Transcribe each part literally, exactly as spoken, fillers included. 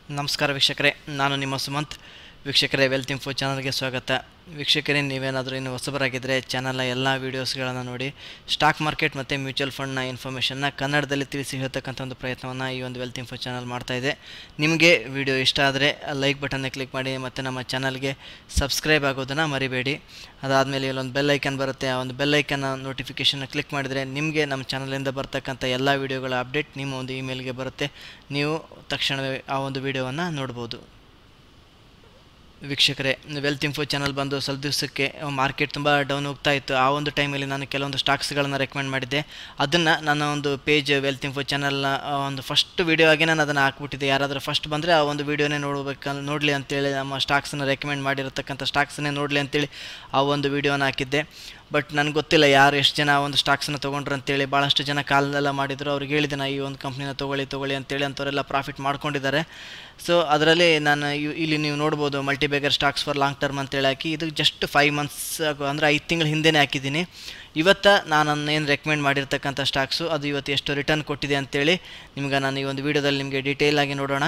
ನಮಸ್ಕಾರ ವೀಕ್ಷಕರೇ, ನಾನು ನಿಮ್ಮ ಸುಮಂತ್. ವೀಕ್ಷಕರೇ, ವೆಲ್ತ್ ಇನ್ಫೋ ಚಾನಲ್ಗೆ ಸ್ವಾಗತ. ವೀಕ್ಷಕರೇ, ನೀವೇನಾದರೂ ಇನ್ನು ಹೊಸಬರಾಗಿದ್ದರೆ ಚಾನಲ್ನ ಎಲ್ಲ ವೀಡಿಯೋಸ್ಗಳನ್ನು ನೋಡಿ ಸ್ಟಾಕ್ ಮಾರ್ಕೆಟ್ ಮತ್ತು ಮ್ಯೂಚುವಲ್ ಫಂಡ್ನ ಇನ್ಫಾರ್ಮೇಷನ್ನ ಕನ್ನಡದಲ್ಲಿ ತಿಳಿಸಿ ಹೇಳ್ತಕ್ಕಂಥ ಒಂದು ಪ್ರಯತ್ನವನ್ನು ಈ ಒಂದು ವೆಲ್ತ್ ಇನ್ಫೋ ಚಾನಲ್ ಮಾಡ್ತಾಯಿದೆ. ನಿಮಗೆ ವಿಡಿಯೋ ಇಷ್ಟ ಆದರೆ ಲೈಕ್ ಬಟನ್ನ ಕ್ಲಿಕ್ ಮಾಡಿ ಮತ್ತು ನಮ್ಮ ಚಾನಲ್ಗೆ ಸಬ್ಸ್ಕ್ರೈಬ್ ಆಗೋದನ್ನು ಮರಿಬೇಡಿ. ಅದಾದಮೇಲೆ ಇಲ್ಲೊಂದು ಬೆಲ್ ಐಕನ್ ಬರುತ್ತೆ. ಆ ಒಂದು ಬೆಲ್ ಐಕನ್ನ ನೋಟಿಫಿಕೇಷನ್ನ ಕ್ಲಿಕ್ ಮಾಡಿದರೆ ನಿಮಗೆ ನಮ್ಮ ಚಾನಲಿಂದ ಬರ್ತಕ್ಕಂಥ ಎಲ್ಲ ವೀಡಿಯೋಗಳ ಅಪ್ಡೇಟ್ ನಿಮ್ಮ ಒಂದು ಇಮೇಲ್ಗೆ ಬರುತ್ತೆ. ನೀವು ತಕ್ಷಣವೇ ಆ ಒಂದು ವಿಡಿಯೋವನ್ನು ನೋಡ್ಬೋದು. ವೀಕ್ಷಕರೇ, ವೆಲ್ತ್ ಇನ್ಫೋ ಚಾನಲ್ ಬಂದು ಸ್ವಲ್ಪ ದಿವಸಕ್ಕೆ ಮಾರ್ಕೆಟ್ ತುಂಬ ಡೌನ್ ಹೋಗ್ತಾ ಇತ್ತು. ಆ ಒಂದು ಟೈಮಲ್ಲಿ ನಾನು ಕೆಲವೊಂದು ಸ್ಟಾಕ್ಸ್ಗಳನ್ನು ರೆಕಮೆಂಡ್ ಮಾಡಿದ್ದೆ. ಅದನ್ನು ನನ್ನ ಒಂದು ಪೇಜ್ ವೆಲ್ತ್ ಇನ್ಫೋ ಚಾನಲ್ನ ಒಂದು ಫಸ್ಟ್ ವೀಡಿಯೋ ಆಗಿ ನಾನು ಅದನ್ನು ಹಾಕ್ಬಿಟ್ಟಿದ್ದೆ. ಯಾರಾದರೂ ಫಸ್ಟ್ ಬಂದರೆ ಆ ಒಂದು ವೀಡಿಯೋನೇ ನೋಡಬೇಕು ನೋಡಲಿ ಅಂತೇಳಿ, ನಮ್ಮ ಸ್ಟಾಕ್ಸನ್ನು ರೆಕಮೆಂಡ್ ಮಾಡಿರತಕ್ಕಂಥ ಸ್ಟಾಕ್ಸನ್ನೇ ನೋಡಲಿ ಅಂತೇಳಿ ಆ ಒಂದು ವೀಡಿಯೋನ ಹಾಕಿದ್ದೆ. ಬಟ್ ನನಗೆ ಗೊತ್ತಿಲ್ಲ ಯಾರು ಎಷ್ಟು ಜನ ಆ ಒಂದು ಸ್ಟಾಕ್ಸನ್ನು ತೊಗೊಂಡ್ರು ಅಂತೇಳಿ. ಭಾಳಷ್ಟು ಜನ ಕಾಲೆಲ್ಲ ಮಾಡಿದರು. ಅವ್ರಿಗೆ ಹೇಳಿದೆ ನಾ ಈ ಒಂದು ಕಂಪ್ನಿನ ತೊಗೊಳ್ಳಿ ತೊಗೊಳ್ಳಿ ಅಂತೇಳಿ, ಅಂಥವರೆಲ್ಲ ಪ್ರಾಫಿಟ್ ಮಾಡ್ಕೊಂಡಿದ್ದಾರೆ. ಸೊ ಅದರಲ್ಲಿ ನಾನು ಇಲ್ಲಿ ನೀವು ನೋಡ್ಬೋದು, multibagger stocks for long term ಅಂತೇಳಿ ಹಾಕಿ, ಇದು ಜಸ್ಟ್ ಫೈವ್ ಮಂತ್ಸ್ ಅಂದರೆ ಐದು ತಿಂಗಳ ಹಿಂದೆನೇ ಹಾಕಿದ್ದೀನಿ. ಇವತ್ತು ನಾನು ಏನು ರೆಕಮೆಂಡ್ ಮಾಡಿರ್ತಕ್ಕಂಥ ಸ್ಟಾಕ್ಸು ಅದು ಇವತ್ತು ಎಷ್ಟು ರಿಟರ್ನ್ ಕೊಟ್ಟಿದೆ ಅಂತೇಳಿ ನಿಮ್ಗೆ ನಾನು ಈ ಒಂದು ವೀಡಿಯೋದಲ್ಲಿ ನಿಮಗೆ ಡೀಟೇಲಾಗಿ ನೋಡೋಣ.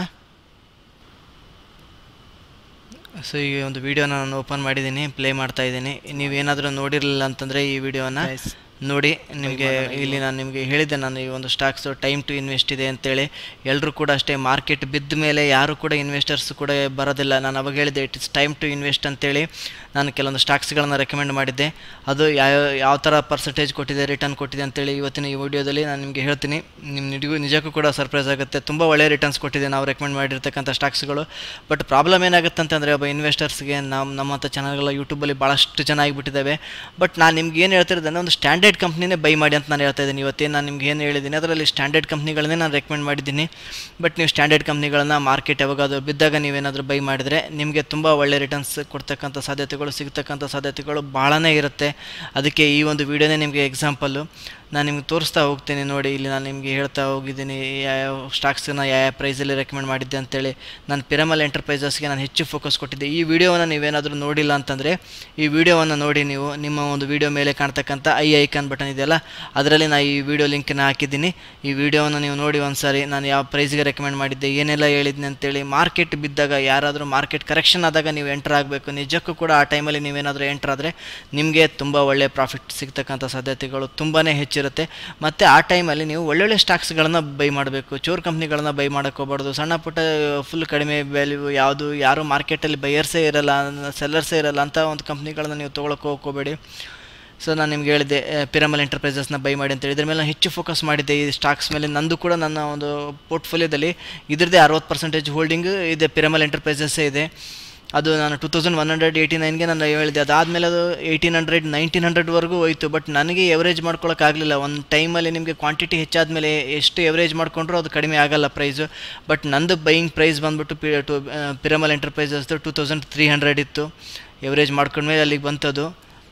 ಸೊ ಈ ಒಂದು ವಿಡಿಯೋನ ನಾನು ಓಪನ್ ಮಾಡಿದ್ದೀನಿ, ಪ್ಲೇ ಮಾಡ್ತಾ ಇದ್ದೀನಿ. ನೀವೇನಾದರೂ ನೋಡಿರಲಿಲ್ಲ ಅಂತಂದರೆ ಈ ವಿಡಿಯೋನ ನೋಡಿ. ನಿಮಗೆ ಇಲ್ಲಿ ನಾನು ನಿಮಗೆ ಹೇಳಿದ್ದೆ, ನಾನು ಈ ಒಂದು ಸ್ಟಾಕ್ಸು ಟೈಮ್ ಟು ಇನ್ವೆಸ್ಟ್ ಇದೆ ಅಂತೇಳಿ. ಎಲ್ಲರೂ ಕೂಡ ಅಷ್ಟೇ, ಮಾರ್ಕೆಟ್ ಬಿದ್ದ ಮೇಲೆ ಯಾರು ಕೂಡ ಇನ್ವೆಸ್ಟರ್ಸ್ ಕೂಡ ಬರೋದಿಲ್ಲ. ನಾನು ಅವಾಗ ಹೇಳಿದ್ದೆ it is time to invest ಅಂತೇಳಿ. ನಾನು ಕೆಲವೊಂದು ಸ್ಟಾಕ್ಸ್ಗಳನ್ನು ರೆಕಮೆಂಡ್ ಮಾಡಿದ್ದೆ. ಅದು ಯಾವ ಯಾವ ಥರ ಪರ್ಸೆಂಟೇಜ್ ಕೊಟ್ಟಿದೆ, ರಿಟರ್ನ್ ಕೊಟ್ಟಿದೆ ಅಂತೇಳಿ ಇವತ್ತಿನ ಈ ವಿಡಿಯೋದಲ್ಲಿ ನಾನು ನಿಮಗೆ ಹೇಳ್ತೀನಿ. ನಿಮ್ಮ ನಿಜಕ್ಕೂ ನಿಜಕ್ಕೂ ಕೂಡ ಸರ್ಪ್ರೈಸ್ ಆಗುತ್ತೆ. ತುಂಬ ಒಳ್ಳೆಯ ರಿಟರ್ನ್ಸ್ ಕೊಟ್ಟಿದೆ ನಾವು ರೆಕಮೆಂಡ್ ಮಾಡಿರ್ತಕ್ಕಂಥ ಸ್ಟಾಕ್ಸ್ಗಳು. ಬಟ್ ಪ್ರಾಬ್ಲಮ್ ಏನಾಗುತ್ತೆ ಅಂತಂದರೆ, ಒಬ್ಬ ಇನ್ವೆಸ್ಟರ್ಸ್ಗೆ ನಮ್ಮ ನಮ್ಮಂಥ ಚಾನಲ್ಗಳ ಯೂಟ್ಯೂಬಲ್ಲಿ ಭಾಳಷ್ಟು ಜನ ಆಗಿಬಿಟ್ಟಿದ್ದಾವೆ. ಬಟ್ ನಾನು ನಿಮ್ಗೆ ಏನು ಹೇಳ್ತಿರೋದಂದರೆ, ಒಂದು ಸ್ಟ್ಯಾಂಡರ್ಡ್ ಕಂಪ್ನಿನೇ ಬೈ ಮಾಡಿ ಅಂತ ನಾನು ಹೇಳ್ತಾ ಇದ್ದೀನಿ. ಇವತ್ತೇನು ನಾನು ನಿಮ್ಗೆ ಏನು ಹೇಳಿದ್ದೀನಿ ಅದರಲ್ಲಿ ಸ್ಟ್ಯಾಂಡರ್ಡ್ ಕಂಪ್ನಿಗಳನ್ನೇ ನಾನು ರೆಕಮೆಂಡ್ ಮಾಡಿದ್ದೀನಿ. ಬಟ್ ನೀವು ಸ್ಟ್ಯಾಂಡರ್ಡ್ ಕಂಪ್ನಿಗಳನ್ನ ಮಾರ್ಕೆಟ್ ಯಾವಾಗಾದರೂ ಬಿದ್ದಾಗ ನೀವೇನಾದರೂ ಬೈ ಮಾಡಿದರೆ ನಿಮಗೆ ತುಂಬ ಒಳ್ಳೆ ರಿಟರ್ನ್ಸ್ ಕೊಡ್ತಕ್ಕಂಥ ಸಾಧ್ಯತೆಗಳು ಸಿಗ್ತಕ್ಕಂಥ ಸಾಧ್ಯತೆಗಳು ಭಾಳನೇ ಇರುತ್ತೆ. ಅದಕ್ಕೆ ಈ ಒಂದು ವಿಡಿಯೋನೇ ನಿಮಗೆ ಎಕ್ಸಾಂಪಲ್ಲು ನಾನು ನಿಮ್ಗೆ ತೋರಿಸ್ತಾ ಹೋಗ್ತೀನಿ. ನೋಡಿ, ಇಲ್ಲಿ ನಾನು ನಿಮಗೆ ಹೇಳ್ತಾ ಹೋಗಿದ್ದೀನಿ ಯಾವ ಸ್ಟಾಕ್ಸನ್ನ ಯಾವ ಯಾವ ಪ್ರೈಸಲ್ಲಿ ರೆಕಮೆಂಡ್ ಮಾಡಿದ್ದೆ ಅಂತೇಳಿ. ನಾನು ಪಿರಮಲ್ ಎಂಟರ್ಪ್ರೈಸಸ್ಗೆ ನಾನು ಹೆಚ್ಚು ಫೋಕಸ್ ಕೊಟ್ಟಿದ್ದೆ. ಈ ವಿಡಿಯೋವನ್ನು ನೀವೇನಾದರೂ ನೋಡಿಲ್ಲ ಅಂತಂದರೆ ಈ ವಿಡಿಯೋವನ್ನು ನೋಡಿ. ನೀವು ನಿಮ್ಮ ಒಂದು ವಿಡಿಯೋ ಮೇಲೆ ಕಾಣ್ತಕ್ಕಂಥ ಐ ಐಕಾನ್ ಬಟನ್ ಇದೆಯಲ್ಲ, ಅದರಲ್ಲಿ ನಾನು ಈ ವಿಡಿಯೋ ಲಿಂಕನ್ನು ಹಾಕಿದ್ದೀನಿ. ಈ ವಿಡಿಯೋವನ್ನು ನೀವು ನೋಡಿ ಒಂದು ಸಾರಿ, ನಾನು ಯಾವ ಪ್ರೈಸ್ಗೆ ರೆಕಮೆಂಡ್ ಮಾಡಿದ್ದೆ, ಏನೆಲ್ಲ ಹೇಳಿದ್ನಿ ಅಂತೇಳಿ. ಮಾರ್ಕೆಟ್ ಬಿದ್ದಾಗ, ಯಾರಾದರೂ ಮಾರ್ಕೆಟ್ ಕರೆಕ್ಷನ್ ಆದಾಗ ನೀವು ಎಂಟರ್ ಆಗಬೇಕು. ನಿಜಕ್ಕೂ ಕೂಡ ಆ ಟೈಮಲ್ಲಿ ನೀವೇನಾದರೂ ಎಂಟರ್ ಆದರೆ ನಿಮಗೆ ತುಂಬ ಒಳ್ಳೆಯ ಪ್ರಾಫಿಟ್ ಸಿಗ್ತಕ್ಕಂಥ ಸಾಧ್ಯತೆಗಳು ತುಂಬಾ ಹೆಚ್ಚಿರುತ್ತೆ. ಮತ್ತು ಆ ಟೈಮಲ್ಲಿ ನೀವು ಒಳ್ಳೊಳ್ಳೆ ಸ್ಟಾಕ್ಸ್ಗಳನ್ನು ಬೈ ಮಾಡಬೇಕು. ಚೋರ್ ಕಂಪ್ನಿಗಳನ್ನ ಬೈ ಮಾಡೋಕ್ಕೋಗ್ಬಾರ್ದು. ಸಣ್ಣ ಪುಟ್ಟ ಫುಲ್ ಕಡಿಮೆ ವ್ಯಾಲ್ಯೂ ಯಾವುದು ಯಾರು ಮಾರ್ಕೆಟಲ್ಲಿ ಬೈಯರ್ಸೇ ಇರಲ್ಲ, ಸೆಲ್ಲರ್ಸೇ ಇರಲ್ಲ ಅಂತ ಒಂದು ಕಂಪ್ನಿಗಳನ್ನ ನೀವು ತೊಗೊಳಕ್ಕೆ ಹೋಗ್ಕೋಬೇಡಿ. ಸೊ ನಾನು ನಿಮ್ಗೆ ಹೇಳಿದೆ ಪಿರಮಲ್ ಎಂಟರ್ಪ್ರೈಸಸ್ನ ಬೈ ಮಾಡಿ ಅಂತೇಳಿ. ಇದ್ರ ಮೇಲೆ ನಾನು ಹೆಚ್ಚು ಫೋಕಸ್ ಮಾಡಿದ್ದೆ ಈ ಸ್ಟಾಕ್ಸ್ ಮೇಲೆ. ನಂದು ಕೂಡ ನನ್ನ ಒಂದು ಪೋರ್ಟ್ಫೋಲಿಯೋದಲ್ಲಿ ಇದ್ರದ್ದೇ ಅರವತ್ತು ಪರ್ಸೆಂಟೇಜ್ ಹೋಲ್ಡಿಂಗ್ ಇದೆ, ಪಿರಮಲ್ ಎಂಟರ್ಪ್ರೈಸಸ್ಸೇ ಇದೆ. ಅದು ನಾನು two thousand one hundred eighty ನೈನ್ಗೆ ನಾನು ಹೇಳಿದೆ. ಅದಾದಮೇಲೆ ಅದು ಏಯ್ಟೀನ್ ಹಂಡ್ರೆಡ್ ನೈನ್ಟೀನ್ ಹಂಡ್ರೆಡ್ವರೆಗೂ ಹೋಯಿತು. ಬಟ್ ನನಗೆ ಎವರೇಜ್ ಮಾಡ್ಕೊಳ್ಳೋಕ್ಕಾಗಲಿಲ್ಲ. ಒಂದು ಟೈಮಲ್ಲಿ ನಿಮಗೆ ಕ್ವಾಂಟಿಟಿ ಹೆಚ್ಚಾದ ಮೇಲೆ ಎಷ್ಟು ಎವರೇಜ್ ಮಾಡಿಕೊಂಡ್ರೂ ಅದು ಕಡಿಮೆ ಆಗೋಲ್ಲ ಪ್ರೈಸು. ಬಟ್ ನಂದು ಬೈಯಿಂಗ್ ಪ್ರೈಸ್ ಬಂದುಬಿಟ್ಟು ಪಿ ಟು ಪಿರಮಲ್ ಎಂಟರ್ಪ್ರೈಸಸ್ದು ಟೂ ತೌಸಂಡ್ ತ್ರೀ ಹಂಡ್ರೆಡ್ ಇತ್ತು. ಎವರೇಜ್ ಮಾಡ್ಕೊಂಡ್ಮೇಲೆ ಅಲ್ಲಿಗೆ ಬಂತದು.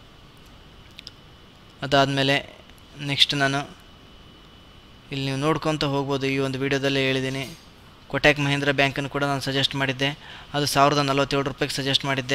ಅದಾದಮೇಲೆ ನೆಕ್ಸ್ಟ್ ನಾನು ಇಲ್ಲಿ ನೀವು ನೋಡ್ಕೊತ ಹೋಗ್ಬೋದು. ಈ ಒಂದು ವಿಡಿಯೋದಲ್ಲೇ ಹೇಳಿದ್ದೀನಿ. ಕೊಟಕ್ ಮಹೀಂದ್ರ ಬ್ಯಾಂಕನ್ನು ಕೂಡ ನಾನು ಸಜೆಸ್ಟ್ ಮಾಡಿದ್ದೆ. ಅದು ಸಾವಿರದ ನಲ್ವತ್ತೇಳು ರೂಪಾಯಿಗೆ ಸಜೆಸ್ಟ್ ಮಾಡಿದ್ದೆ.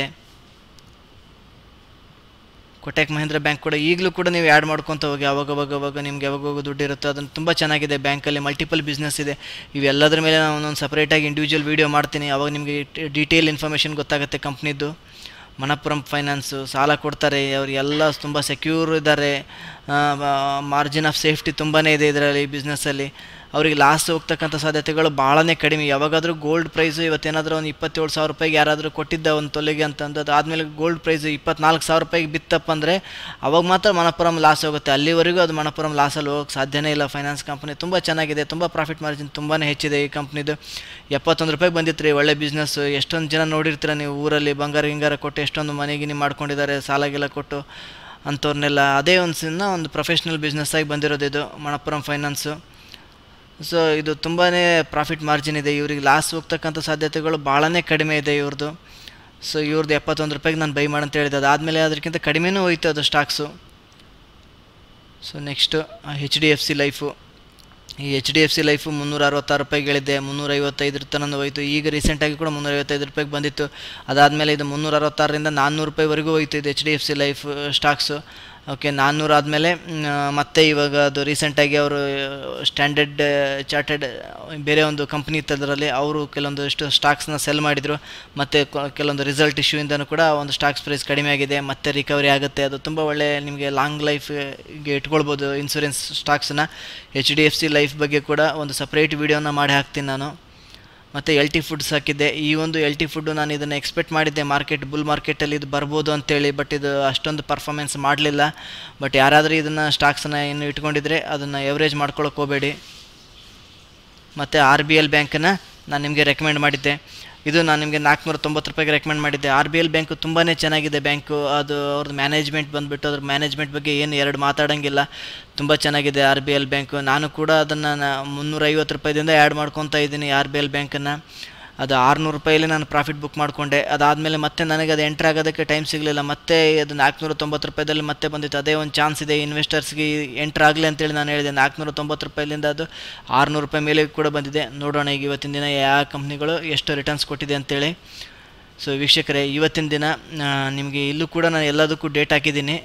ಕೊಟಕ್ ಮಹೀಂದ್ರ ಬ್ಯಾಂಕ್ ಕೂಡ ಈಗಲೂ ಕೂಡ ನೀವು ಆ್ಯಡ್ ಮಾಡ್ಕೊತ ಹೋಗಿ. ಅವಾಗವಾಗ ಅವಾಗ ನಿಮ್ಗೆ ಯಾವಾಗಾವಾಗ ದುಡ್ಡು ಇರುತ್ತೋ ಅದನ್ನು ತುಂಬ ಚೆನ್ನಾಗಿದೆ. ಬ್ಯಾಂಕಲ್ಲಿ ಮಲ್ಟಿಪಲ್ ಬಿಸ್ನೆಸ್ ಇದೆ. ಇವೆಲ್ಲದರ ಮೇಲೆ ನಾನು ಒಂದೊಂದು ಸಪ್ರೇಟಾಗಿ ಇಂಡಿವಿಜುವಲ್ ವೀಡಿಯೋ ಮಾಡ್ತೀನಿ. ಅವಾಗ ನಿಮಗೆ ಡೀಟೇಲ್ ಇನ್ಫಾರ್ಮೇಷನ್ ಗೊತ್ತಾಗುತ್ತೆ ಕಂಪ್ನಿದ್ದು. ಮಣಪ್ಪುರಂ ಫೈನಾನ್ಸು ಸಾಲ ಕೊಡ್ತಾರೆ. ಅವರಿಗೆಲ್ಲ ತುಂಬ ಸೆಕ್ಯೂರ್ ಇದ್ದಾರೆ. ಮಾರ್ಜಿನ್ ಆಫ್ ಸೇಫ್ಟಿ ತುಂಬಾ ಇದೆ ಇದರಲ್ಲಿ ಬಿಸ್ನೆಸ್ಸಲ್ಲಿ. ಅವರಿಗೆ ಲಾಸ್ ಹೋಗ್ತಕ್ಕಂಥ ಸಾಧ್ಯತೆಗಳು ಭಾಳನೇ ಕಡಿಮೆ. ಯಾವಾಗಾದರೂ ಗೋಲ್ಡ್ ಪ್ರೈಸು ಇವತ್ತೇನಾದರೂ ಒಂದು ಇಪ್ಪತ್ತೇಳು ಸಾವಿರ ರೂಪಾಯಿಗೆ ಯಾರಾದರೂ ಕೊಟ್ಟಿದ್ದ ಒಂದು ತೊಲೆಗೆ ಅಂತಂದು, ಅದಾದಮೇಲೆ ಗೋಲ್ಡ್ ಪ್ರೈಸು ಇಪ್ಪತ್ನಾಲ್ಕು ಸಾವಿರ ರೂಪಾಯಿಗೆ ಬಿತ್ತಪ್ಪ ಅಂದರೆ ಅವಾಗ ಮಾತ್ರ ಮಣಪ್ಪುರಂ ಲಾಸ್ ಹೋಗುತ್ತೆ. ಅಲ್ಲಿವರೆಗೂ ಅದು ಮಣಪ್ಪುರಂ ಲಾಸಲ್ಲಿ ಹೋಗೋಕ್ಕೆ ಸಾಧ್ಯನೇ ಇಲ್ಲ. ಫೈನಾನ್ಸ್ ಕಂಪ್ನಿ ತುಂಬ ಚೆನ್ನಾಗಿದೆ, ತುಂಬ ಪ್ರಾಫಿಟ್ ಮಾರ್ಜಿನ್ ತುಂಬಾ ಹೆಚ್ಚಿದೆ ಈ ಕಂಪ್ನಿದು. ಎಪ್ಪತ್ತೊಂದು ರೂಪಾಯಿಗೆ ಬಂದಿತ್ತು ರೀ, ಒಳ್ಳೆ ಬಿಸ್ನೆಸ್ಸು. ಎಷ್ಟೊಂದು ಜನ ನೋಡಿರ್ತೀರ ನೀವು, ಊರಲ್ಲಿ ಬಂಗಾರ ಗಿಂಗಾರ ಕೊಟ್ಟು ಎಷ್ಟೊಂದು ಮನೆಗಿನಿ ಮಾಡ್ಕೊಂಡಿದ್ದಾರೆ ಸಾಲಾಗೆಲ್ಲ ಕೊಟ್ಟು ಅಂಥವ್ರನ್ನೆಲ್ಲ. ಅದೇ ಒಂದು ಸಿನ್ನ ಒಂದು ಪ್ರೊಫೆಷ್ನಲ್ ಬಿಸ್ನೆಸ್ಸಾಗಿ ಬಂದಿರೋದು ಇದು ಮಣಪ್ಪುರಂ ಫೈನಾನ್ಸು. ಸೊ ಇದು ತುಂಬಾ ಪ್ರಾಫಿಟ್ ಮಾರ್ಜಿನ್ ಇದೆ. ಇವ್ರಿಗೆ ಲಾಸ್ ಹೋಗ್ತಕ್ಕಂಥ ಸಾಧ್ಯತೆಗಳು ಭಾಳನೇ ಕಡಿಮೆ ಇದೆ ಇವ್ರದ್ದು. ಸೊ ಇವ್ರದ್ದು ಎಪ್ಪತ್ತೊಂದು ರೂಪಾಯಿಗೆ ನಾನು ಬೈ ಮಾಡಂತ ಹೇಳಿದೆ. ಅದಾದಮೇಲೆ ಅದಕ್ಕಿಂತ ಕಡಿಮೆನೂ ಹೋಯ್ತು ಅದು stocks. So next H D F C life. ಈ H D F C life ಮುನ್ನೂರ ಅರವತ್ತಾರು ರೂಪಾಯಿಗೆ ಹೇಳಿದ್ದೆ, ಮುನ್ನೂರ ಐವತ್ತೈದರ ತನಕ ಹೋಯಿತು. ಈಗ ರೀಸೆಂಟಾಗಿ ಕೂಡ ಮುನ್ನೂರ ಐವತ್ತೈದು ರೂಪಾಯಿಗೆ ಬಂದಿತ್ತು. ಅದಾದಮೇಲೆ ಇದು ಮುನ್ನೂರ ಅರವತ್ತಾರರಿಂದ ನಾನ್ನೂರು ರೂಪಾಯಿವರೆಗೂ ಹೋಯಿತು ಇದು H D F C life stocks. Okay ನಾನ್ನೂರು ಆದಮೇಲೆ ಮತ್ತೆ ಇವಾಗ ಅದು ರೀಸೆಂಟಾಗಿ ಅವರು ಸ್ಟ್ಯಾಂಡರ್ಡ್ ಚಾರ್ಟೆಡ್ ಬೇರೆ ಒಂದು ಕಂಪ್ನಿ ಇತ್ತದರಲ್ಲಿ ಅವರು ಕೆಲವೊಂದಷ್ಟು ಸ್ಟಾಕ್ಸ್ನ ಸೆಲ್ ಮಾಡಿದರು. ಮತ್ತು ಕೆಲವೊಂದು ರಿಸಲ್ಟ್ ಇಶ್ಯೂಯಿಂದನೂ ಕೂಡ ಒಂದು ಸ್ಟಾಕ್ಸ್ ಪ್ರೈಸ್ ಕಡಿಮೆ ಆಗಿದೆ, ಮತ್ತೆ ರಿಕವರಿ ಆಗುತ್ತೆ. ಅದು ತುಂಬ ಒಳ್ಳೆ ನಿಮಗೆ ಲಾಂಗ್ ಲೈಫ್ಗೆ ಇಟ್ಕೊಳ್ಬೋದು ಇನ್ಸೂರೆನ್ಸ್ ಸ್ಟಾಕ್ಸನ್ನ. H D F C life ಬಗ್ಗೆ ಕೂಡ ಒಂದು ಸಪ್ರೇಟ್ ವೀಡಿಯೋನ ಮಾಡಿ ಹಾಕ್ತೀನಿ ನಾನು. ಮತ್ತು ಎಲ್ ಟಿ ಫುಡ್ಸ್ ಹಾಕಿದ್ದೆ. ಈ ಒಂದು ಎಲ್ ಟಿ ಫುಡ್ಡು ನಾನು ಇದನ್ನು ಎಕ್ಸ್ಪೆಕ್ಟ್ ಮಾಡಿದ್ದೆ ಮಾರ್ಕೆಟ್ ಬುಲ್ ಮಾರ್ಕೆಟಲ್ಲಿ ಇದು ಬರ್ಬೋದು ಅಂತೇಳಿ, ಬಟ್ ಇದು ಅಷ್ಟೊಂದು ಪರ್ಫಾರ್ಮೆನ್ಸ್ ಮಾಡಲಿಲ್ಲ. ಬಟ್ ಯಾರಾದರೂ ಇದನ್ನು ಸ್ಟಾಕ್ಸನ್ನು ಇನ್ನು ಇಟ್ಕೊಂಡಿದ್ರೆ ಅದನ್ನು ಎವರೇಜ್ ಮಾಡ್ಕೊಳ್ಳೋಕೆ ಹೋಗಬೇಡಿ. ಮತ್ತು ಆರ್ ಬಿ ಎಲ್ ಬ್ಯಾಂಕನ್ನು ನಾನು ನಿಮಗೆ ರೆಕಮೆಂಡ್ ಮಾಡಿದ್ದೆ. ಇದು ನಾನು ನಿಮಗೆ ನಾಲ್ಕುನೂರ ತೊಂಬತ್ತು ರೂಪಾಯಿಗೆ ರೆಕಮೆಂಡ್ ಮಾಡಿದ್ದೆ. ಆರ್ ಬಿ ಎಲ್ ಬ್ಯಾಂಕು ತುಂಬಾ ಚೆನ್ನಾಗಿದೆ ಬ್ಯಾಂಕು. ಅದು ಅವ್ರದ್ದು ಮ್ಯಾನೇಜ್ಮೆಂಟ್ ಬಂದುಬಿಟ್ಟು ಅದ್ರ ಮ್ಯಾನೇಜ್ಮೆಂಟ್ ಬಗ್ಗೆ ಏನು ಎರಡು ಮಾತಾಡೋಂಗಿಲ್ಲ, ತುಂಬ ಚೆನ್ನಾಗಿದೆ ಆರ್ ಬಿ ಎಲ್ ಬ್ಯಾಂಕು. ನಾನು ಕೂಡ ಅದನ್ನು ಮುನ್ನೂರೈವತ್ತು ರೂಪಾಯಿದಿಂದ ಆ್ಯಡ್ ಮಾಡ್ಕೊತಾ ಇದ್ದೀನಿ ಆರ್ ಬಿ ಎಲ್ ಬ್ಯಾಂಕನ್ನು. ಅದು ಆರುನೂರು ರೂಪಾಯಲ್ಲಿ ನಾನು ಪ್ರಾಫಿಟ್ ಬುಕ್ ಮಾಡಿಕೊಂಡೆ. ಅದಾದಮೇಲೆ ಮತ್ತೆ ನನಗೆ ಅದು ಎಂಟ್ರ್ ಆಗೋದಕ್ಕೆ ಟೈಮ್ ಸಿಗಲಿಲ್ಲ. ಮತ್ತೆ ಅದು ನಾಲ್ಕುನೂರ ತೊಂಬತ್ತು ರೂಪಾಯಿದಲ್ಲಿ ಮತ್ತೆ ಬಂದಿತ್ತು. ಅದೇ ಒಂದು ಚಾನ್ಸ್ ಇದೆ ಇನ್ವೆಸ್ಟರ್ಸ್ಗೆ ಎಂಟ್ರ್ ಆಗಲಿ ಅಂತೇಳಿ ನಾನು ಹೇಳಿದೆ. ನಾಲ್ಕುನೂರ ತೊಂಬತ್ತು ರೂಪಾಯಿಲಿಂದ ಅದು ಆರುನೂರು ರೂಪಾಯಿ ಮೇಲೆ ಕೂಡ ಬಂದಿದೆ. ನೋಡೋಣ ಈಗ ಇವತ್ತಿನ ದಿನ ಯಾವ ಕಂಪ್ನಿಗಳು ಎಷ್ಟು ರಿಟರ್ನ್ಸ್ ಕೊಟ್ಟಿದೆ ಅಂತೇಳಿ. ಸೊ ವೀಕ್ಷಕರೇ, ಇವತ್ತಿನ ದಿನ ನಿಮಗೆ ಇಲ್ಲೂ ಕೂಡ ನಾನು ಎಲ್ಲದಕ್ಕೂ ಡೇಟ್ ಹಾಕಿದ್ದೀನಿ.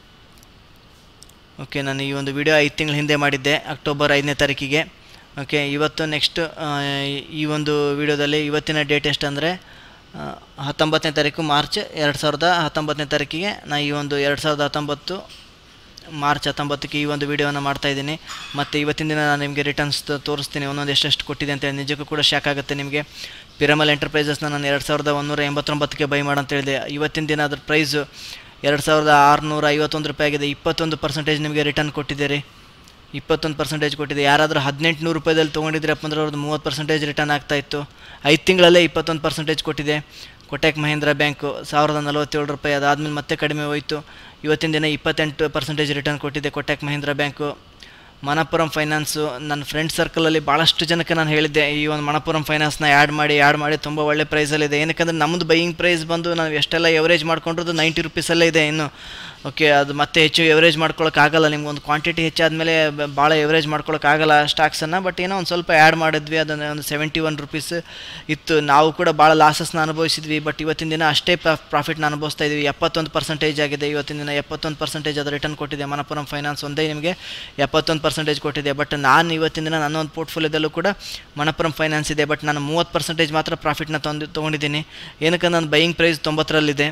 ಓಕೆ, ನಾನು ಈ ಒಂದು ವಿಡಿಯೋ ಐದು ತಿಂಗಳ ಹಿಂದೆ ಮಾಡಿದ್ದೆ, ಅಕ್ಟೋಬರ್ ಐದನೇ ತಾರೀಕಿಗೆ. ಓಕೆ, ಇವತ್ತು ನೆಕ್ಸ್ಟ್ ಈ ಒಂದು ವಿಡಿಯೋದಲ್ಲಿ ಇವತ್ತಿನ ಡೇಟ್ ಎಷ್ಟು ಅಂದರೆ ಹತ್ತೊಂಬತ್ತನೇ ತಾರೀಕು ಮಾರ್ಚ್ ಎರಡು ಸಾವಿರದ ಹತ್ತೊಂಬತ್ತನೇ ತಾರೀಕಿಗೆ ನಾನು ಈ ಒಂದು ಎರಡು ಸಾವಿರದ ಹತ್ತೊಂಬತ್ತು ಮಾರ್ಚ್ ಹತ್ತೊಂಬತ್ತಕ್ಕೆ ಈ ಒಂದು ವಿಡಿಯೋನ ಮಾಡ್ತಾಯಿದ್ದೀನಿ. ಮತ್ತು ಇವತ್ತಿನ ದಿನ ನಾನು ನಿಮಗೆ ರಿಟರ್ನ್ಸ್ ತೋರಿಸ್ತೀನಿ ಒಂದೊಂದು ಎಷ್ಟೆಷ್ಟು ಕೊಟ್ಟಿದೆ ಅಂತೇಳಿ. ನಿಜಕ್ಕೂ ಕೂಡ ಶಾಕ್ ಆಗುತ್ತೆ ನಿಮಗೆ. ಪಿರಮಲ್ ಎಂಟರ್ಪ್ರೈಸಸ್ನ ನಾನು ಎರಡು ಸಾವಿರದ ಒಂದೂರ ಎಂಬತ್ತೊಂಬತ್ತಕ್ಕೆ ಬೈ ಮಾಡಂತ ಹೇಳಿದೆ. ಇವತ್ತಿನ ದಿನ ಅದ್ರ ಪ್ರೈಸು ಎರಡು ಸಾವಿರದ ಆರುನೂರ ಐವತ್ತೊಂದು ರೂಪಾಯಿ ಆಗಿದೆ. ಇಪ್ಪತ್ತೊಂದು ಪರ್ಸೆಂಟೇಜ್ ನಿಮಗೆ ರಿಟರ್ನ್ ಕೊಟ್ಟಿದೆ ರೀ. ಇಪ್ಪತ್ತೊಂದು ಪರ್ಸೆಂಟೇಜ್ ಕೊಟ್ಟಿದೆ. ಯಾರಾದರೂ ಹದಿನೆಂಟು ನೂರು ರೂಪಾಯಿದಲ್ಲಿ ತೊಗೊಂಡಿದ್ರಪ್ಪ ಅಂದ್ರೆ ಅವ್ರದ್ದು ಮೂವತ್ತು ಪರ್ಸೆಂಟೇಜ್ ರಿಟರ್ನ್ ಆಗ್ತಾಯಿತ್ತು. ಐದು ತಿಂಗಳಲ್ಲೇ ಇಪ್ಪತ್ತೊಂದು ಪರ್ಸೆಂಟೇಜ್ ಕೊಟ್ಟಿದೆ. ಕೋಟಕ್ ಮಹೀಂದ್ರ ಬ್ಯಾಂಕು ಸಾವಿರದ ನಲವತ್ತೇಳು ರೂಪಾಯಿ, ಅದಾದಮೇಲೆ ಮತ್ತೆ ಕಡಿಮೆ ಹೋಯಿತು. ಇವತ್ತಿನ ದಿನ ಇಪ್ಪತ್ತೆಂಟು ಪರ್ಸೆಂಟೇಜ್ ರಿಟರ್ನ್ ಕೊಟ್ಟಿದೆ ಕೋಟಕ್ ಮಹೀಂದ್ರ ಬ್ಯಾಂಕು. ಮಣಪ್ಪುರಂ ಫೈನಾನ್ಸು ನನ್ನ ಫ್ರೆಂಡ್ ಸರ್ಕಲಲ್ಲಿ ಭಾಳಷ್ಟು ಜನಕ್ಕೆ ನಾನು ಹೇಳಿದ್ದೆ ಈ ಒಂದು ಮಣಪ್ಪುರಂ ಫೈನಾನ್ಸ್ನ ಆ್ಯಡ್ ಮಾಡಿ ಆ್ಯಡ್ ಮಾಡಿ ತುಂಬ ಒಳ್ಳೆ ಪ್ರೈಸಲ್ಲಿದೆ. ಏನಕ್ಕೆ ನಮ್ಮದು ಬೈಯಿಂಗ್ ಪ್ರೈಸ್ ಬಂದು ನಾವು ಎಷ್ಟೆಲ್ಲ ಎವರೇಜ್ ಮಾಡ್ಕೊಂಡ್ರದ್ದು ನೈಂಟಿ ರುಪೀಸಲ್ಲೇ ಇದೆ ಇನ್ನು. ಓಕೆ, ಅದು ಮತ್ತೆ ಹೆಚ್ಚು ಎವರೇಜ್ ಮಾಡ್ಕೊಳಕ್ಕಾಗಲ್ಲ. ನಿಮ್ಗೆ ಒಂದು ಕ್ವಾಂಟಿಟಿ ಹೆಚ್ಚಾದಮೇಲೆ ಭಾಳ ಎವರೇಜ್ ಮಾಡ್ಕೊಳಕ್ಕಾಗಲ್ಲ ಸ್ಟಾಕ್ಸನ್ನು. ಬಟ್ ಏನೋ ಒಂದು ಸ್ವಲ್ಪ ಆ್ಯಡ್ ಮಾಡಿದ್ವಿ, ಅದನ್ನು ಒಂದು ಸೆವೆಂಟಿ ಒನ್ ರುಪೀಸ್ ಇತ್ತು. ನಾವು ಕೂಡ ಭಾಳ ಲಾಸಸ್ನ ಅನುಭವಿಸಿದ್ವಿ. ಬಟ್ ಇವತ್ತಿನ ದಿನ ಅಷ್ಟೇ ಪ್ರಾಫಿಟ್ನ ಅನುಭವಿಸ್ತಾ ಇದ್ವಿ. ಎಪ್ಪತ್ತೊಂದು ಪರ್ಸೆಂಟೇಜ್ ಆಗಿದೆ ಇವತ್ತಿನ ದಿನ. ಎಪ್ಪತ್ತೊಂದು ಪರ್ಸೆಂಟೇಜ್ ಅದು ರಿಟರ್ನ್ ಕೊಟ್ಟಿದೆ. ಮಣಪ್ಪುರಂ ಫೈನಾನ್ಸ್ ಒಂದೇ ನಿಮಗೆ ಎಪ್ಪತ್ತೊಂದು ಪರ್ಸೆಂಟೇಜ್ ಕೊಟ್ಟಿದೆ. ಬಟ್ ನಾನು ಇವತ್ತಿನ ದಿನ ನನ್ನ ಒಂದು ಪೋರ್ಟ್ಫೋಲಿಯೋದಲ್ಲೂ ಕೂಡ ಮಣಪ್ಪುರಂ ಫೈನಾನ್ಸ್ ಇದೆ. ಬಟ್ ನಾನು ಮೂವತ್ತು ಪರ್ಸೆಂಟೇಜ್ ಮಾತ್ರ ಪ್ರಾಫಿಟ್ನ ತಂದು ತೊಗೊಂಡಿದ್ದೀನಿ. ಏನಕ್ಕೆ ನನ್ನ ಬೈಯಿಂಗ್ ಪ್ರೈಸ್ ತೊಂಬತ್ತರಲ್ಲಿದೆ.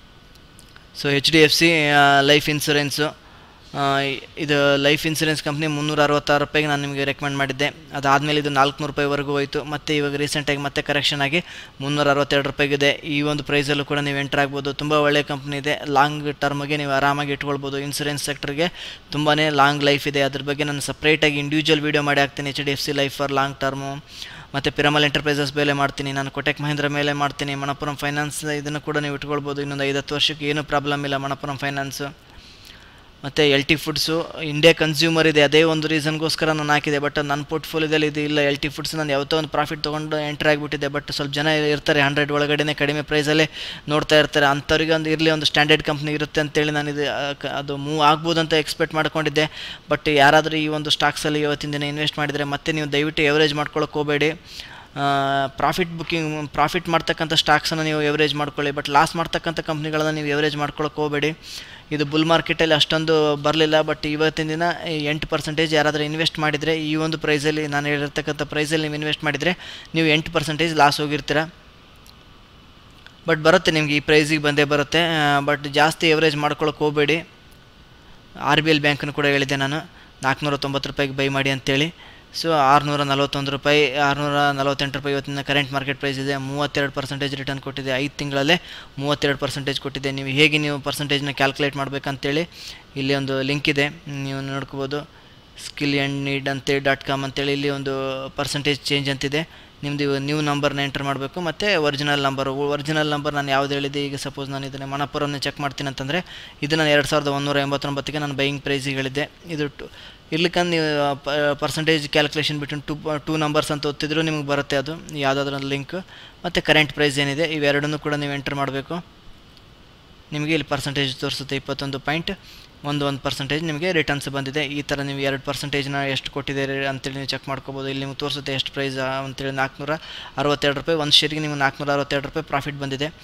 So H D F C life insurance, ಇದು ಲೈಫ್ ಇನ್ಸೂರೆನ್ಸ್ ಕಂಪ್ನಿ ಮುನ್ನೂರ ಅರವತ್ತಾರು ರೂಪಾಯಿಗೆ ನಾನು ನಿಮಗೆ ರೆಕಮೆಂಡ್ ಮಾಡಿದ್ದೆ. ಅದಾದಮೇಲೆ ಇದು ನಾಲ್ಕುನೂರು ರೂಪಾಯಿವರೆಗೂ ಹೋಯಿತು. ಮತ್ತು ಇವಾಗ ರೀಸೆಂಟಾಗಿ ಮತ್ತೆ ಕರೆಕ್ಷನ್ ಆಗಿ ಮುನ್ನೂರ ಅರವತ್ತೆರಡು ರೂಪಾಯಿಗಿದೆ. ಈ ಒಂದು ಪ್ರೈಸಲ್ಲೂ ಕೂಡ ನೀವು ಎಂಟರ್ ಆಗ್ಬೋದು. ತುಂಬ ಒಳ್ಳೆಯ ಕಂಪ್ನಿ ಇದೆ. ಲಾಂಗ್ ಟರ್ಮ್ಗೆ ನೀವು ಆರಾಮಾಗಿ ಇಟ್ಕೊಳ್ಬೋದು. ಇನ್ಸೂರೆನ್ಸ್ ಸೆಕ್ಟರ್ಗೆ ತುಂಬಾ ಲಾಂಗ್ ಲೈಫ್ ಇದೆ. ಅದ್ರ ಬಗ್ಗೆ ನಾನು ಸಪ್ರೇಟಾಗಿ ಇಂಡಿವಿಜುವಲ್ ವೀಡಿಯೋ ಮಾಡಿ ಹಾಕ್ತೀನಿ. H D F C life for long term, ಮತ್ತು ಪಿರಮಲ್ ಎಂಟರ್ಪ್ರೈಸಸ್ ಮೇಲೆ ಮಾಡ್ತೀನಿ, ನಾನು ಕೋಟಕ್ ಮಹೀಂದ್ರ ಮೇಲೆ ಮಾಡ್ತೀನಿ. ಮಣಪ್ಪುರಂ ಫೈನಾನ್ಸ್ ಇದನ್ನು ಕೂಡ ನೀವು ಇಟ್ಕೊಳ್ಬೋದು. ಇನ್ನೊಂದು ಐದು ಹತ್ತು ವರ್ಷಕ್ಕೆ ಏನೂ ಪ್ರಾಬ್ಲಮ್ ಇಲ್ಲ ಮಣಪ್ಪುರಂ ಫೈನಾನ್ಸು. ಮತ್ತು L T foods India consumer ಇದೆ, ಅದೇ ಒಂದು ರೀಸನ್ಗೋಸ್ಕರ ನಾನು ಹಾಕಿದೆ. ಬಟ್ ನನ್ನ ಪೋರ್ಟ್ಫೋಲಿಯೋದಲ್ಲಿ ಇದು ಇಲ್ಲ. ಎಲ್ ಟಿ ಫುಡ್ಸ್ ನಾನು ಯಾವತ್ತೋ ಒಂದು ಪ್ರಾಫಿಟ್ ತೊಗೊಂಡು ಎಂಟ್ರ್ ಆಗಿಬಿಟ್ಟಿದೆ. ಬಟ್ ಸ್ವಲ್ಪ ಜನ ಇರ್ತಾರೆ ಹಂಡ್ರೆಡ್ ಒಳಗಡೆ ಕಡಿಮೆ ಪ್ರೈಸಲ್ಲೇ ನೋಡ್ತಾ ಇರ್ತಾರೆ. ಅಂಥವ್ರಿಗೆ ಒಂದು ಇರಲಿ, ಒಂದು ಸ್ಟ್ಯಾಂಡರ್ಡ್ ಕಂಪ್ನಿ ಇರುತ್ತೆ ಅಂತೇಳಿ ನಾನು ಇದು ಅದು ಮೂವ್ ಆಗ್ಬೋದು ಅಂತ ಎಕ್ಸ್ಪೆಕ್ಟ್ ಮಾಡ್ಕೊಂಡಿದ್ದೆ. ಬಟ್ ಯಾರಾದರೂ ಈ ಒಂದು ಸ್ಟಾಕ್ಸಲ್ಲಿ ಇವತ್ತಿನ ದಿನ ಇನ್ವೆಸ್ಟ್ ಮಾಡಿದರೆ ಮತ್ತೆ ನೀವು ದಯವಿಟ್ಟು ಎವರೇಜ್ ಮಾಡ್ಕೊಳ್ಳೋಕೆ ಹೋಗಬೇಡಿ. ಪ್ರಾಫಿಟ್ ಬುಕ್ಕಿಂಗ್ ಪ್ರಾಫಿಟ್ ಮಾಡ್ತಕ್ಕಂಥ ಸ್ಟಾಕ್ಸನ್ನು ನೀವು ಎವರೇಜ್ ಮಾಡ್ಕೊಳ್ಳಿ. ಬಟ್ ಲಾಸ್ ಮಾಡ್ತಕ್ಕಂಥ ಕಂಪ್ನಿಗಳನ್ನು ನೀವು ಎವರೇಜ್ ಮಾಡ್ಕೊಳ್ಳೋಕೆ ಹೋಗಬೇಡಿ. ಇದು ಬುಲ್ ಮಾರ್ಕೆಟಲ್ಲಿ ಅಷ್ಟೊಂದು ಬರಲಿಲ್ಲ. ಬಟ್ ಇವತ್ತಿನ ದಿನ ಎಂಟು ಪರ್ಸೆಂಟೇಜ್ ಯಾರಾದರೂ ಇನ್ವೆಸ್ಟ್ ಮಾಡಿದರೆ ಈ ಒಂದು ಪ್ರೈಸಲ್ಲಿ ನಾನು ಹೇಳಿರ್ತಕ್ಕಂಥ ಪ್ರೈಸಲ್ಲಿ ನೀವು ಇನ್ವೆಸ್ಟ್ ಮಾಡಿದರೆ ನೀವು ಎಂಟು ಪರ್ಸೆಂಟೇಜ್ ಲಾಸ್ ಹೋಗಿರ್ತೀರ. ಬಟ್ ಬರುತ್ತೆ ನಿಮಗೆ ಈ ಪ್ರೈಸಿಗೆ ಬಂದೇ ಬರುತ್ತೆ. ಬಟ್ ಜಾಸ್ತಿ ಎವರೇಜ್ ಮಾಡ್ಕೊಳ್ಳೋಕೆ ಹೋಗಬೇಡಿ. ಆರ್ ಬಿ ಎಲ್ ಬ್ಯಾಂಕನ್ನು ಕೂಡ ಹೇಳಿದ್ದೆ ನಾನು ನಾಲ್ಕುನೂರ ತೊಂಬತ್ತು ರೂಪಾಯಿಗೆ ಬೈ ಮಾಡಿ ಅಂತೇಳಿ. ಸೊ ಆರುನೂರ ನಲ್ವತ್ತೊಂದು ರೂಪಾಯಿ ಆರುನೂರ ನಲವತ್ತೆಂಟು ರೂಪಾಯಿ ಇವತ್ತಿನ ಕರೆಂಟ್ ಮಾರ್ಕೆಟ್ ಪ್ರೈಸ್ ಇದೆ. ಮೂವತ್ತೆರಡು ಪರ್ಸೆಂಟೇಜ್ ರಿಟರ್ನ್ ಕೊಟ್ಟಿದೆ. ಐದು ತಿಂಗಳಲ್ಲೇ ಮೂವತ್ತೆರಡು ಪರ್ಸೆಂಟೇಜ್ ಕೊಟ್ಟಿದೆ. ನೀವು ಹೇಗೆ ನೀವು ಪರ್ಸೆಂಟೇಜ್ನ ಕ್ಯಾಲ್ಕುಲೇಟ್ ಮಾಡಬೇಕಂತೇಳಿ ಇಲ್ಲಿ ಒಂದು ಲಿಂಕ್ ಇದೆ, ನೀವು ನೋಡ್ಕೋಬೋದು. ಸ್ಕಿಲ್ ಆ್ಯಂಡ್ ನೀಡ್ ಅಂತೇಳಿ ಡಾಟ್ ಕಾಮ್ ಅಂತೇಳಿ ಇಲ್ಲಿ ಒಂದು ಪರ್ಸೆಂಟೇಜ್ ಚೇಂಜ್ ಅಂತಿದೆ. ನಿಮ್ಮದು ನ್ಯೂ ನಂಬರ್ನ ಎಂಟರ್ ಮಾಡಬೇಕು. ಮತ್ತು ಒರಿಜಿನಲ್ ನಂಬರು ಒರಿಜಿನಲ್ ನಂಬರ್ ನಾನು ಯಾವ್ದು ಹೇಳಿದೆ, ಈಗ ಸಪೋಸ್ ನಾನು ಇದನ್ನು ಮಣಪ್ಪುರಮ್ನೇ ಚೆಕ್ ಮಾಡ್ತೀನಿ ಅಂತಂದರೆ ಇದು ನಾನು ಎರಡು ಸಾವಿರದ ಒಂದೂರ ಎಂಬತ್ತೊಂಬತ್ತಿಗೆ ನಾನು ಬೈಯಿಂಗ್ ಪ್ರೈಸಿಗೆ ಹೇಳಿದ್ದೆ. ಇದು ಟು ಇರ್ಲಿಕ್ಕಂದು ನೀವು ಪರ್ಸೆಂಟೇಜ್ ಕ್ಯಾಲ್ಕುಲೇಷನ್ ಬಿಟ್ಟು ಟು ಟೂ ನಂಬರ್ಸ್ ಅಂತ ಒತ್ತಿದ್ರು ನಿಮಗೆ ಬರುತ್ತೆ ಅದು ಯಾವುದಾದ್ರೂ ಲಿಂಕ್. ಮತ್ತು ಕರೆಂಟ್ ಪ್ರೈಸ್ ಏನಿದೆ ಇವೆರಡನ್ನೂ ಕೂಡ ನೀವು ಎಂಟರ್ ಮಾಡಬೇಕು. ನಿಮಗೆ ಇಲ್ಲಿ ಪರ್ಸೆಂಟೇಜ್ ತೋರಿಸುತ್ತೆ ಇಪ್ಪತ್ತೊಂದು ಪಾಯಿಂಟ್ ಒಂದು ಒಂದು ಪರ್ಸೆಂಟೇಜ್ ನಿಮಗೆ ರಿಟರ್ನ್ಸ್ ಬಂದಿದೆ. ಈ ಥರ ನೀವು ಎರಡು ಪರ್ಸೆಂಟೇಜ್ನ ಎಷ್ಟು ಕೊಟ್ಟಿದ್ದೀರಿ ಅಂತೇಳಿ ನೀವು ಚೆಕ್ ಮಾಡ್ಕೋಬೋದು. ಇಲ್ಲಿ ನಿಮ್ಗೆ ತೋರಿಸುತ್ತೆ ಎಷ್ಟು ಪ್ರೈಸ್ ಅಂತೇಳಿ ನಾಲ್ಕುನೂರ ಅರವತ್ತೆರಡು ರೂಪಾಯಿ ಒಂದು ಶೇರಿಗೆ ನಿಮಗೆ ನಾಲ್ಕುನೂರ ಅರವತ್ತೆರಡು ರೂಪಾಯಿ ಪ್ರಾಫಿಟ್ ಬಂದಿದೆ.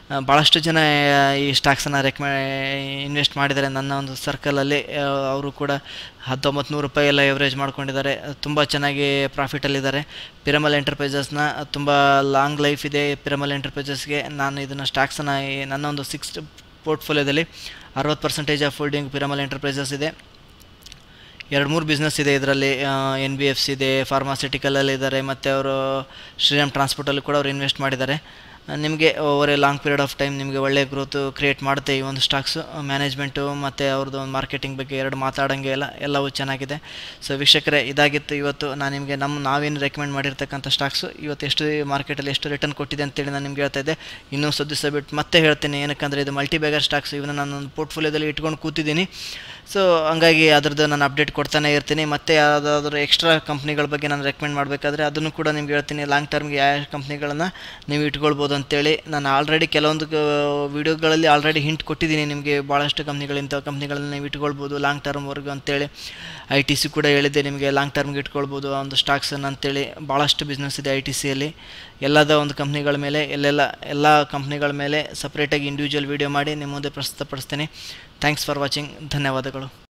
ಭಾಳಷ್ಟು ಜನ ಈ ಸ್ಟಾಕ್ಸನ್ನು ರೆಕಮೆ ಇನ್ವೆಸ್ಟ್ ಮಾಡಿದ್ದಾರೆ ನನ್ನ ಒಂದು ಸರ್ಕಲಲ್ಲಿ. ಅವರು ಕೂಡ ಹತ್ತೊಂಬತ್ತು ನೂರು ರೂಪಾಯಿ ಎಲ್ಲ ಎವರೇಜ್ ಮಾಡ್ಕೊಂಡಿದ್ದಾರೆ, ತುಂಬ ಚೆನ್ನಾಗಿ ಪ್ರಾಫಿಟಲ್ಲಿದ್ದಾರೆ. ಪಿರಮಲ್ ಎಂಟರ್ಪ್ರೈಸಸ್ನ ತುಂಬ ಲಾಂಗ್ ಲೈಫ್ ಇದೆ ಪಿರಮಲ್ ಎಂಟರ್ಪ್ರೈಸಸ್ಗೆ. ನಾನು ಇದನ್ನು ಸ್ಟಾಕ್ಸನ್ನು ನನ್ನ ಒಂದು ಸಿಕ್ಸ್ ಪೋರ್ಟ್ಫೋಲಿಯೋದಲ್ಲಿ ಅರವತ್ತು percentage of holding Piramal enterprises ಇದೆ. ಎರಡು ಮೂರು ಬಿಸ್ನೆಸ್ ಇದೆ ಇದರಲ್ಲಿ. ಎನ್ ಬಿ ಎಫ್ ಸಿ ಇದೆ, ಫಾರ್ಮಾಸ್ಯೂಟಿಕಲಲ್ಲಿ ಇದ್ದಾರೆ, ಮತ್ತು ಅವರು ಶ್ರೀರಾಮ್ ಟ್ರಾನ್ಸ್ಪೋರ್ಟಲ್ಲಿ ಕೂಡ ಅವರು ಇನ್ವೆಸ್ಟ್ ಮಾಡಿದ್ದಾರೆ. ನಿಮಗೆ over a long period of time ನಿಮಗೆ ಒಳ್ಳೆಯ ಗ್ರೋತು ಕ್ರಿಯೇಟ್ ಮಾಡುತ್ತೆ ಈ ಒಂದು ಸ್ಟಾಕ್ಸು. ಮ್ಯಾನೇಜ್ಮೆಂಟು ಮತ್ತು ಅವ್ರದ್ದು ಒಂದು ಮಾರ್ಕೆಟಿಂಗ್ ಬಗ್ಗೆ ಎರಡು ಮಾತಾಡೋಂಗೆ ಎಲ್ಲ ಎಲ್ಲವೂ ಚೆನ್ನಾಗಿದೆ. ಸೊ ವೀಕ್ಷಕರೇ, ಇದಾಗಿತ್ತು ಇವತ್ತು ನಾನು ನಿಮಗೆ ನಮ್ಮ ನಾವೇನು ರೆಕಮೆಂಡ್ ಮಾಡಿರ್ತಕ್ಕಂಥ ಸ್ಟಾಕ್ಸು ಇವತ್ತು ಎಷ್ಟು ಮಾರ್ಕೆಟಲ್ಲಿ ಎಷ್ಟು ರಿಟರ್ನ್ ಕೊಟ್ಟಿದೆ ಅಂತೇಳಿ ನಾನು ನಿಮ್ಗೆ ಹೇಳ್ತಾ ಇದ್ದೆ. ಇನ್ನೂ ಸದ್ದಿಸ ಬಿಟ್ಟು ಮತ್ತೆ ಹೇಳ್ತೀನಿ, ಏನಕ್ಕಂದರೆ ಇದು ಮಲ್ಟಿ ಬ್ಯಾಗರ್ ಸ್ಟಾಕ್ಸ್, ಇವನ್ನ ನಾನು ಒಂದು ಪೋರ್ಟ್ಫೋಲಿಯೋದಲ್ಲಿ ಇಟ್ಕೊಂಡು ಕೂತಿದ್ದೀನಿ. ಸೊ ಹಂಗಾಗಿ ಅದರದ್ದು ನಾನು ಅಪ್ಡೇಟ್ ಕೊಡ್ತಾನೆ ಇರ್ತೀನಿ. ಮತ್ತು ಯಾವುದಾದ್ರೂ ಎಕ್ಸ್ಟ್ರಾ ಕಂಪ್ನಿಗಳ ಬಗ್ಗೆ ನಾನು ರೆಕಮೆಂಡ್ ಮಾಡಬೇಕಾದ್ರೆ ಅದನ್ನು ಕೂಡ ನಿಮ್ಗೆ ಹೇಳ್ತೀನಿ. ಲಾಂಗ್ ಟರ್ಮ್ಗೆ ಯಾವ ಕಂಪ್ನಿಗಳನ್ನು ನೀವು ಇಟ್ಕೊಳ್ಬೋದು ಅಂತೇಳಿ ನಾನು ಆಲ್ರೆಡಿ ಕೆಲವೊಂದು ವೀಡಿಯೋಗಳಲ್ಲಿ ಆಲ್ರೆಡಿ ಹಿಂಟ್ ಕೊಟ್ಟಿದ್ದೀನಿ ನಿಮಗೆ. ಭಾಳಷ್ಟು ಕಂಪ್ನಿಗಳು ಇಂಥ ಕಂಪ್ನಿಗಳನ್ನು ನೀವು ಇಟ್ಕೊಳ್ಬೋದು ಲಾಂಗ್ ಟರ್ಮ್ವರೆಗೂ ಅಂತೇಳಿ. ಐ ಟಿ ಸಿ ಕೂಡ ಹೇಳಿದ್ದೆ ನಿಮಗೆ ಲಾಂಗ್ ಟರ್ಮ್ಗೆ ಇಟ್ಕೊಳ್ಬೋದು ಆ ಒಂದು ಸ್ಟಾಕ್ಸನ್ನು ಅಂತೇಳಿ. ಭಾಳಷ್ಟು ಬಿಸ್ನೆಸ್ ಇದೆ ಐ ಟಿ ಸಿಯಲ್ಲಿ. ಎಲ್ಲದ ಒಂದು ಕಂಪ್ನಿಗಳ ಮೇಲೆ ಎಲ್ಲೆಲ್ಲ ಎಲ್ಲ ಕಂಪ್ನಿಗಳ ಮೇಲೆ ಸಪ್ರೇಟಾಗಿ ಇಂಡಿವಿಜುವಲ್ ವೀಡಿಯೋ ಮಾಡಿ ನಿಮ್ಮ ಮುಂದೆ ಪ್ರಸ್ತುತಪಡಿಸ್ತೀನಿ. Thanks for watching. ಧನ್ಯವಾದಗಳು.